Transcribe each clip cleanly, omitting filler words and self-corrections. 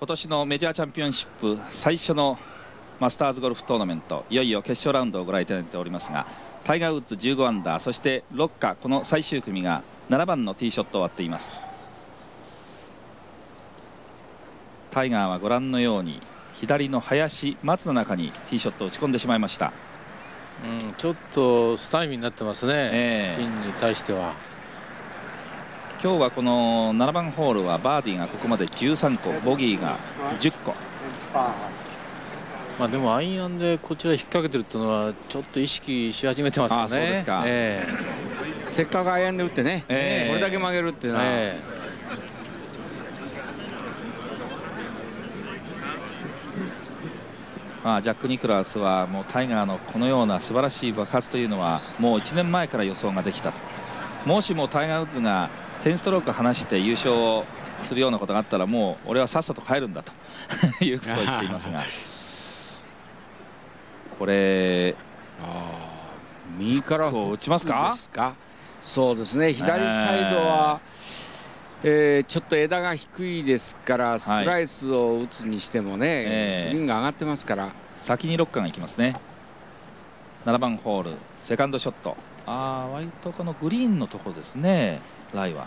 今年のメジャーチャンピオンシップ最初のマスターズゴルフトーナメント、いよいよ決勝ラウンドをご覧いただいておりますが、タイガー・ウッズ15アンダー、そしてロッカ、この最終組が7番のティーショットを割っています。タイガーはご覧のように左の林、松の中にティーショットを打ち込んでしまいました。 ちょっとスタイミーになってますね、ピンに対しては。 今日はこの7番ホールはバーディーがここまで13個、ボギーが10個。 まあでもアイアンでこちら引っ掛けてるっていうのはちょっと意識し始めてますよね。 そうですか。 せっかくアイアンで打ってね、これだけ曲げるっていうのは、 ジャック・ニクラウスはもうタイガーのこのような素晴らしい爆発というのはもう1年前から予想ができたと。もしもタイガー・ウッズが10ストローク離して優勝をするようなことがあったら、もう俺はさっさと帰るんだということを言っていますがこれ右から打ちますか。 そうですね、左サイドは、ちょっと枝が低いですからスライスを打つにしてもね、グリーンが上がってますから先にロッカーが行きますね。7番ホールセカンドショット、割とこのグリーンのところですね、ライは。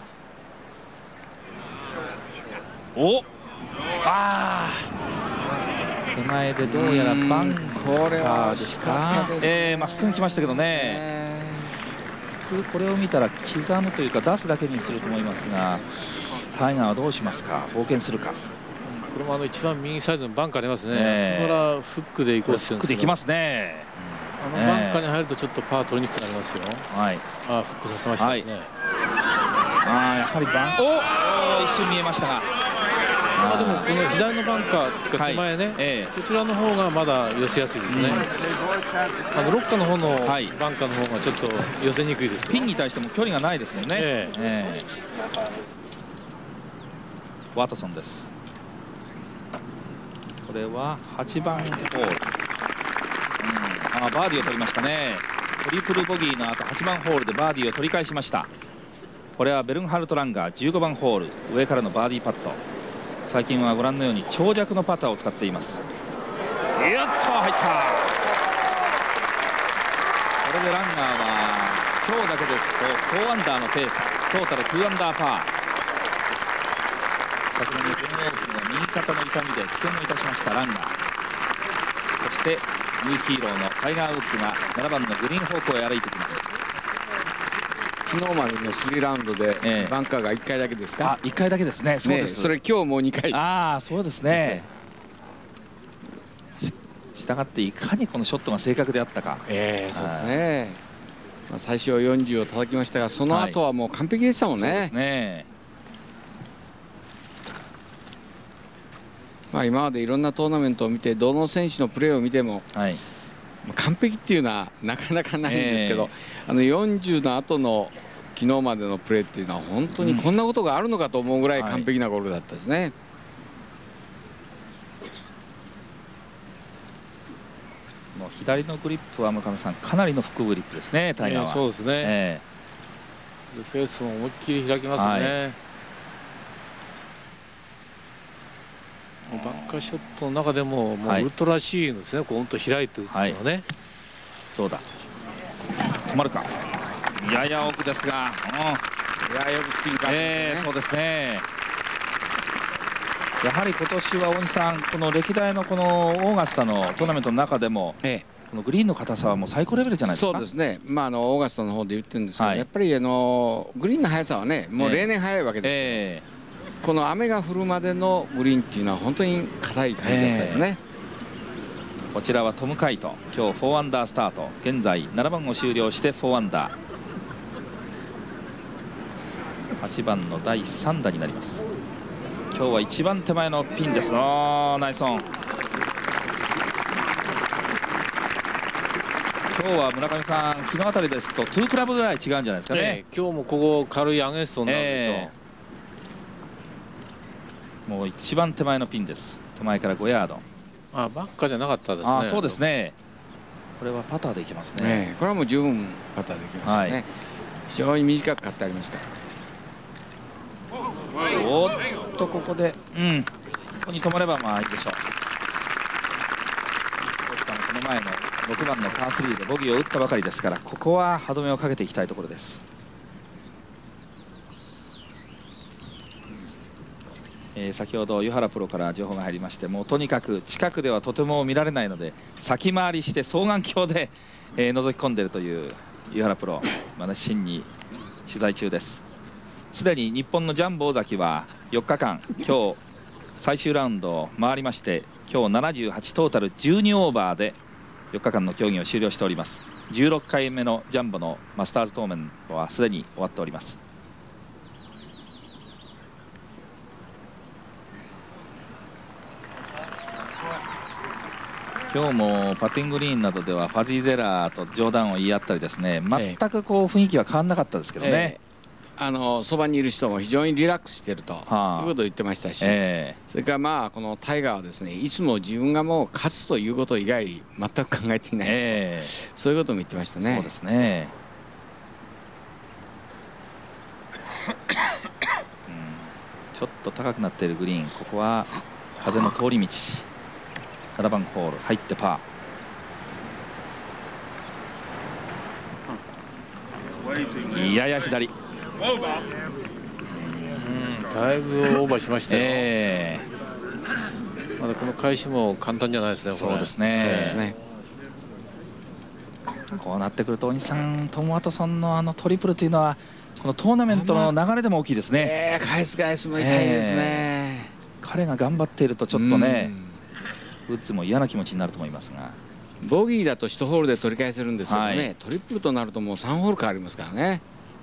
手前でどうやらバンカーですか。まっすぐ来ましたけどね、普通これを見たら刻むというか出すだけにすると思いますが、タイガーはどうしますか、冒険するか。 これも一番右サイドのバンカーありますね、そこからフックで行こうとしてるんですけど、 フックで行きますね。 バンカーに入るとちょっとパー取りにくくなりますよ。フックさせましたですね。 やはり一瞬見えましたが、 でもこの左のバンカーとか手前ね、こちらの方がまだ寄せやすいですね。ロッカーの方のバンカーの方がちょっと寄せにくいです。 ピンに対しても距離がないですもんね。ワトソンです。これは8番ホール、バーディーを取りましたね。トリプルボギーの後8番ホールでバーディーを取り返しました。これはベルンハルト・ランガー15番ホール上からのバーディーパット。最近はご覧のように長尺のパターを使っています。入った。これでランガーは今日だけですと4アンダーのペース、トータル2アンダーパー。昨年の全英オープンの右肩の痛みで棄権をいたしましたランガー、そしてニューヒーローのタイガー・ウッズが7番のグリーン方向へ歩いてきます。 昨日までの3ラウンドでバンカーが1回だけですか。 1回だけですね。そうです。 それ今日もう2回。 そうですね。したがっていかにこのショットが正確であったか。 そうですね。最初40を叩きましたが、その後はもう完璧でしたもんね。そうですね。今までいろんなトーナメントを見て、どの選手のプレーを見ても、完璧っていうのはなかなかないんですけど、40の後の昨日までのプレーっていうのは本当にこんなことがあるのかと思うぐらい完璧なゴルフだったですね。 もう左のグリップは村上さんかなりのフックグリップですね、タイガーは。 そうですね。フェースも思いっきり開きますね。バンカーショットの中でももうウルトラ C のですね、こう本当開いて打つのはね。 どうだ、止まるか。やや奥ですが、 やや奥スピンか。 そうですね。やはり今年は大西さん、この歴代のこのオーガスタのトーナメントの中でも、このグリーンの硬さはもう最高レベルじゃないですか。 そうですね。オーガスタの方で言ってるんですけど、やっぱりグリーンの速さはね、もう例年速いわけです。この雨が降るまでのグリーンっていうのは本当に硬い感じだったですね。 こちらはトム・カイト、今日4アンダースタート、現在7番を終了して4アンダー、8番の第3打になります。今日は一番手前のピンです。ナイスオン。今日は村上さん、昨日あたりですと2クラブぐらい違うんじゃないですかね。 今日もここ軽いアゲンストになるでしょう。 もう一番手前のピンです。手前から5ヤード。 バンカーじゃなかったですね。 そうですね。これはパターでいけますね。 これはもう十分パターでいけますね。非常に短く買ってありますから。 おっとここで、 ここに止まればまあいいでしょう。この前の6番のパー3でボギーを打ったばかりですから、ここは歯止めをかけていきたいところです。先ほど湯原プロから情報が入りまして、もうとにかく近くではとても見られないので先回りして双眼鏡で、覗き込んでいるという湯原プロ、熱心に取材中です。すでに日本のジャンボ尾崎は4日間、今日最終ラウンドを回りまして、今日78トータル12オーバーで4日間の競技を終了しております。16回目のジャンボのマスターズトーナメントはすでに終わっております。今日もパッティンググリーンなどではファジーゼラーと冗談を言い合ったりですね、全くこう雰囲気は変わらなかったですけどね。 そばにいる人も非常にリラックスしているということを言ってましたし、それからまあこのタイガーはですね、いつも自分がもう勝つということ以外全く考えていない、そういうことも言ってましたね。 そうですね。ちょっと高くなっているグリーン、ここは風の通り道。7番ホール入ってパー。やや左。 だいぶオーバーしましたよ。まだこの返しも簡単じゃないですね。 そうですね。こうなってくると大西さん、トム・ワトソンのトリプルというのはこのトーナメントの流れでも大きいですね。 返すも痛いですね。 彼が頑張っているとちょっとね、ウッズも嫌な気持ちになると思いますが、 ボギーだと1ホールで取り返せるんですけどね、トリプルとなるともう3ホール変わりますからね。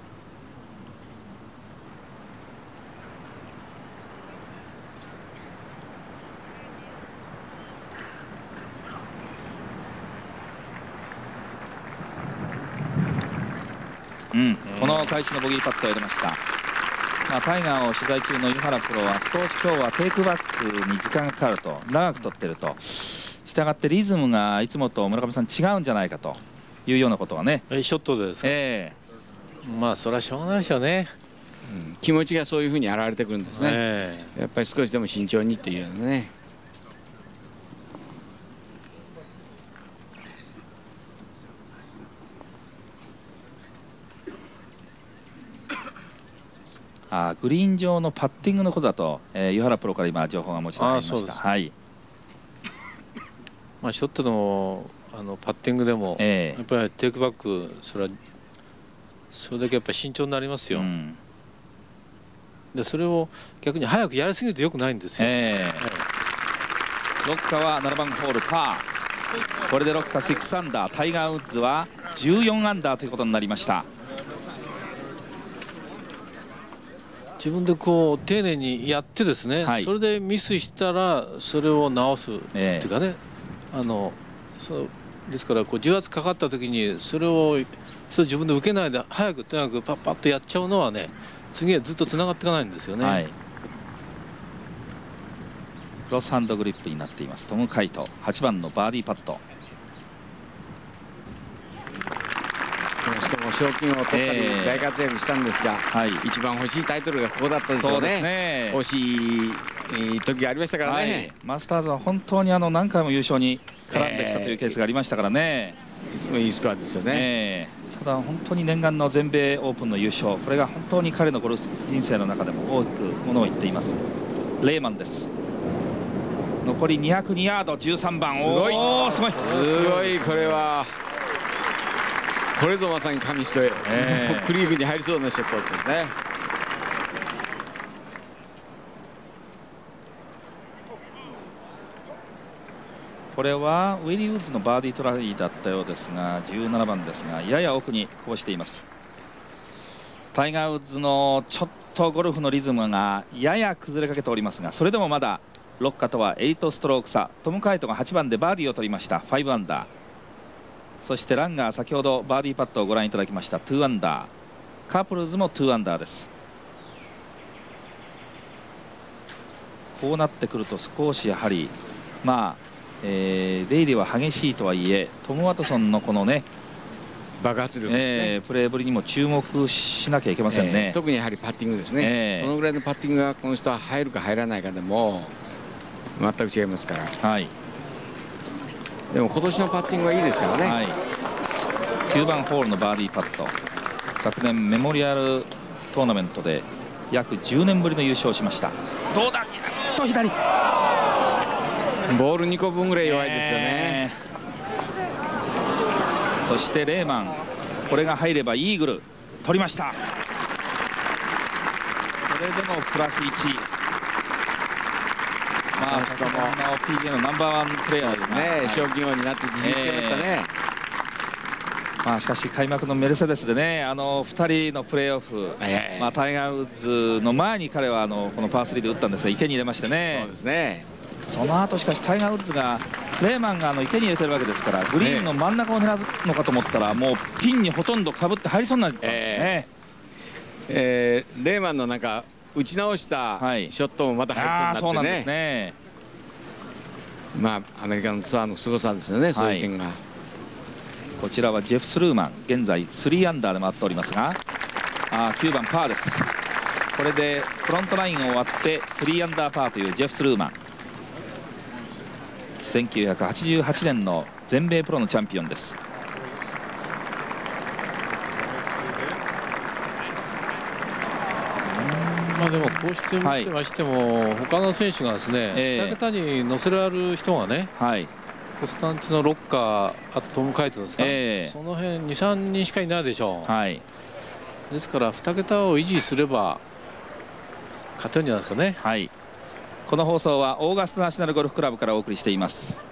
この開始のボギーパットを入れました。タイガーを取材中の湯原プロは少し今日はテイクバックに時間がかかると、長く取ってると、したがってリズムがいつもと村上さん違うんじゃないかというようなことはね。 ショットでですか。まあそれはしょうがないでしょうね。 気持ちがそういうふうに表れてくるんですね。やっぱり少しでも慎重にっていうのね。 グリーン上のパッティングのことだと、湯原プロから今情報がもちろんありました。はい。 まあショットでもパッティングでも、やっぱりテイクバック、それだけやっぱり慎重になりますよ。でそれを逆に早くやりすぎるとよくないんですよ。 ロッカは7番ホールパー。これでロッカ6アンダー、タイガー・ウッズは14アンダーということになりました。 自分でこう丁寧にやってですね、それでミスしたらそれを直すっていうかね、ですからこう重圧かかった時にそれを自分で受けないで早くとにかくパッパッとやっちゃうのはね、次へずっとつながっていかないんですよね。 クロスハンドグリップになっていますトム・カイト、8番のバーディーパット。 しかも賞金を取ったり大活躍したんですが、一番欲しいタイトルがここだったでしょうね。惜しい時がありましたからね。 マスターズは本当に何回も優勝に絡んできたというケースがありましたからね。 いつもいいスコアですよね。 ただ本当に念願の全米オープンの優勝、これが本当に彼のゴルフ人生の中でも大きくものを言っています。レーマンです。残り202ヤード、13番。 すごい、すごい。これはこれぞまさに紙一重、クリークに入りそうなショットですね。 これはウィリー・ウッズのバーディートライだったようですが、17番ですがやや奥にこぼしています。タイガー・ウッズのちょっとゴルフのリズムがやや崩れかけておりますが、それでもまだロッカとは8ストローク差。トム・カイトが8番でバーディーを取りました、5アンダー。そしてランガー、先ほどバーディーパットをご覧いただきました、2アンダー。カープルズも2アンダーです。こうなってくると少しやはり出入りは激しいとはいえ、トム・ワトソンのこのね爆発力ですね、 プレーぶりにも注目しなきゃいけませんね。 特にやはりパッティングですね。このぐらいのパッティングがこの人は入るか入らないかでも全く違いますから、 はい、 でも今年のパッティングはいいですからね、 はい、9番ホールのバーディーパット、昨年メモリアルトーナメントで約10年ぶりの優勝をしました。どうだ、と左、 ボール2個分ぐらい弱いですよね。 そしてレーマン、これが入ればイーグル取りました。それでもプラス1、まあ先ほどの PGA のナンバーワンプレーヤーですね、 賞金王になって自信つけましたね。 まあしかし開幕のメルセデスでね、2人のプレーオフ、まあタイガー・ウッズの前に彼はこのパー3で打ったんですが池に入れましてね。 そうですね。 その後しかしタイガー・ウッズがレーマンが池に入れてるわけですから、グリーンの真ん中を狙うのかと思ったら、もうピンにほとんどかぶって入りそうになったんですね。 レーマンのなんか打ち直したショットもまた入りそうになってね。そうなんですね。まあアメリカのツアーの凄さですよね、そういう点が。 こちらはジェフ・スルーマン、現在3アンダーで回っておりますが、9番パーです。これでフロントラインを割って3アンダーパーというジェフ・スルーマン、1988年の全米プロのチャンピオンです。 まあでもこうして見てましても、他の選手がですね、2桁に乗せられる人がね、コスタンチのロッカー、あとトム・カイトですか、その辺2、3人しかいないでしょう。ですから2桁を維持すれば勝てるんじゃないですかね。 この放送はオーガスタナショナルゴルフクラブからお送りしています。